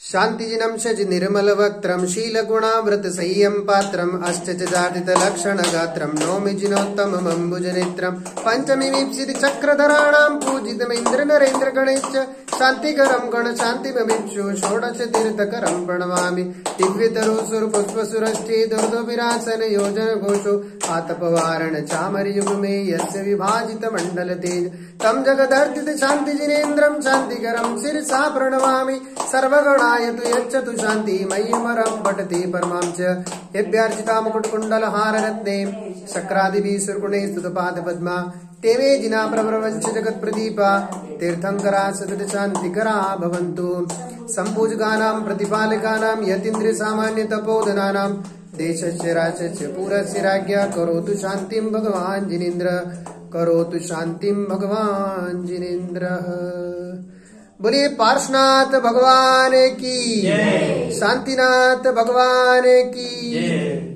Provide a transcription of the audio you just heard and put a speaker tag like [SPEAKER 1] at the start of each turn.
[SPEAKER 1] शान्तिजिनं शजि निर्मलवक्त्रं शीलगुणाव्रत संयम पात्रम् अष्टजातिलक्षणगात्रं नौमि जिनोत्तममम्बुजनेत्रं पञ्चमीप्सिति चक्रधराणां पूजितमिन्द्र नरेन्द्र गणेश शान्तिकरं गणशान्तिमभिक्षु षोडश तीर्थकरं प्रणमामि दिव्यतरुसुरपुष्पसुरष्टि दुर्दुभिरासन योजन घोषो आतपवारण चामरयुगमे यस्य विभाजितमण्डलतेज तं जगदर्थित शान्तिजिनेन्द्रं शान्तिकरं शिरसा प्रणमामि सर्वगणा तु यच्छतु शान्ति मय्यमरं पठति परमां च यद्यार्चिता मुकुटकुण्डलहार रत्ने शक्रादिभिः सुरगुणै स्तुतपादपद्मा ते मे जिना प्रवरवंश जगत्प्रदीपा तीर्थङ्करा सतत शान्तिकरा भवन्तु सम्पूजकानां प्रतिपालकानां यतीन्द्रियसामान्यतपोधनानां देशस्य राजस्य पुरस्य राज्ञा करोतु शान्तिं भगवान् जिनेन्द्र करोतु शान्तिं भगवान् जिनेन्द्रः। बोलिए पार्श्वनाथ भगवान की, शांतिनाथ भगवान की।